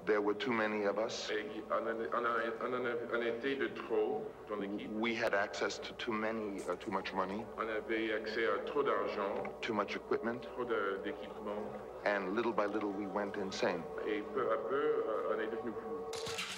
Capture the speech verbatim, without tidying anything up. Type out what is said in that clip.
There were too many of us. Et on, a, on, a, on, a, on était de trop dans l'équipe. We had access to too many, uh, too much money. On avait accès à trop d'argent. Too much equipment. Trop d'équipement. And little by little we went insane. Et peu à peu, on est devenu fou.